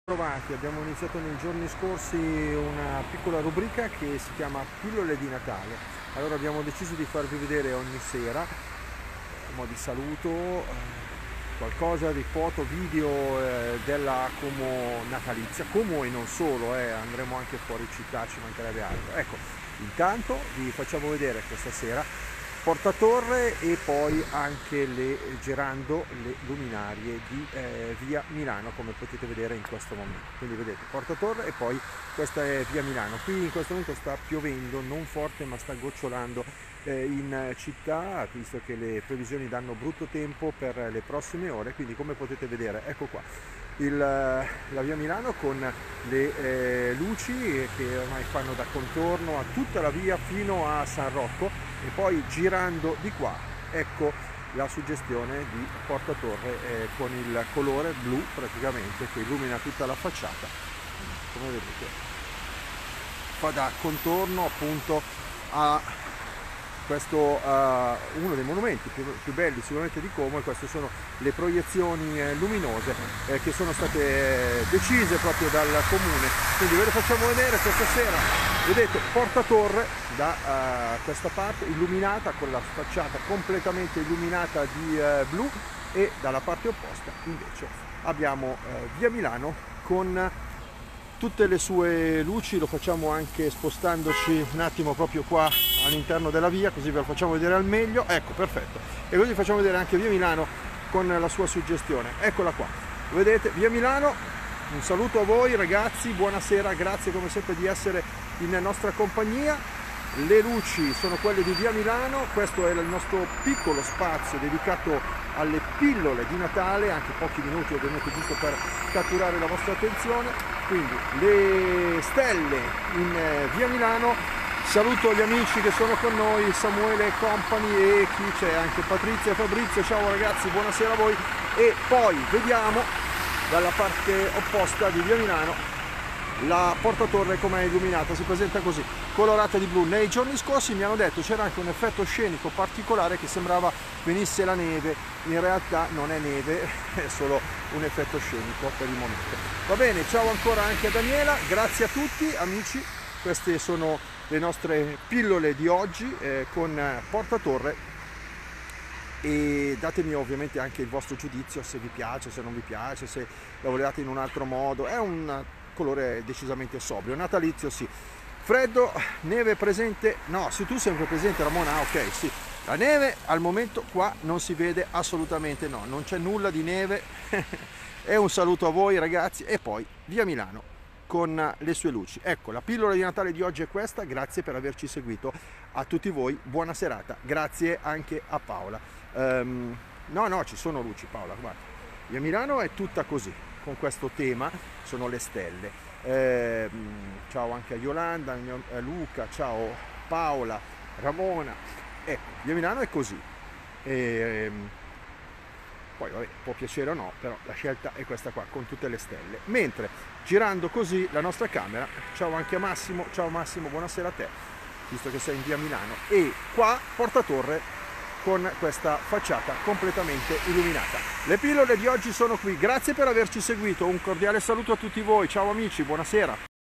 Trovati, abbiamo iniziato nei giorni scorsi una piccola rubrica che si chiama Pillole di Natale. Allora abbiamo deciso di farvi vedere ogni sera, a mo' di saluto, qualcosa di foto, video della Como natalizia, Como e non solo, andremo anche fuori città, ci mancherebbe altro. Ecco, intanto vi facciamo vedere questa sera Porta Torre e poi anche girando le luminarie di via Milano, come potete vedere in questo momento. Quindi vedete Porta Torre e poi questa è via Milano. Qui in questo momento sta piovendo, non forte ma sta gocciolando in città, visto che le previsioni danno brutto tempo per le prossime ore. Quindi come potete vedere, ecco qua la via Milano con le luci che ormai fanno da contorno a tutta la via fino a San Rocco, e poi girando di qua ecco la suggestione di Porta Torre con il colore blu praticamente che illumina tutta la facciata. Come vedete fa da contorno appunto a questo uno dei monumenti più belli sicuramente di Como, e queste sono le proiezioni luminose che sono state decise proprio dal comune. Quindi ve le facciamo vedere questa sera. Vedete Porta Torre da questa parte illuminata con la facciata completamente illuminata di blu, e dalla parte opposta invece abbiamo via Milano con tutte le sue luci. Lo facciamo anche spostandoci un attimo proprio qua all'interno della via, così ve lo facciamo vedere al meglio. Ecco, perfetto. E così facciamo vedere anche via Milano con la sua suggestione. Eccola qua, vedete via Milano. Un saluto a voi ragazzi, buonasera, grazie come sempre di essere in nostra compagnia. Le luci sono quelle di via Milano, questo è il nostro piccolo spazio dedicato alle pillole di Natale, anche pochi minuti ovviamente giusto per catturare la vostra attenzione. Quindi le stelle in via Milano, saluto gli amici che sono con noi, Samuele e company, e chi c'è anche Patrizia e Fabrizio, ciao ragazzi, buonasera a voi. E poi vediamo dalla parte opposta di via Milano la Porta Torre com'è illuminata, si presenta così, colorata di blu. Nei giorni scorsi mi hanno detto c'era anche un effetto scenico particolare che sembrava venisse la neve, in realtà non è neve, è solo un effetto scenico per il momento. Va bene, ciao ancora anche a Daniela, grazie a tutti amici, queste sono le nostre pillole di oggi con Porta Torre, e datemi ovviamente anche il vostro giudizio, se vi piace, se non vi piace, se la volevate in un altro modo. È un colore decisamente sobrio, natalizio sì. Freddo, neve presente? No, se tu sei sempre presente Ramona, ok, sì. La neve al momento qua non si vede assolutamente, no, non c'è nulla di neve. E un saluto a voi ragazzi, e poi via Milano con le sue luci. Ecco, la pillola di Natale di oggi è questa, grazie per averci seguito, a tutti voi, buona serata, grazie anche a Paola. No, ci sono luci Paola, guarda, via Milano è tutta così, con questo tema, sono le stelle. Ciao anche a Yolanda, a Luca, ciao Paola, Ramona, ecco, via Milano è così. Poi vabbè, può piacere o no, però la scelta è questa qua, con tutte le stelle. Mentre girando così la nostra camera, ciao anche a Massimo, ciao Massimo, buonasera a te, visto che sei in via Milano. E qua Porta Torre con questa facciata completamente illuminata. Le pillole di oggi sono qui, grazie per averci seguito, un cordiale saluto a tutti voi, ciao amici, buonasera.